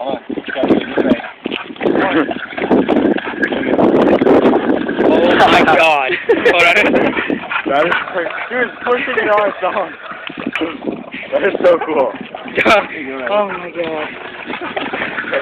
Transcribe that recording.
Hold on. You gotta do it this way. Oh my god. Hold on. That is like, he was pushing it on his own. That is so cool. Oh my god.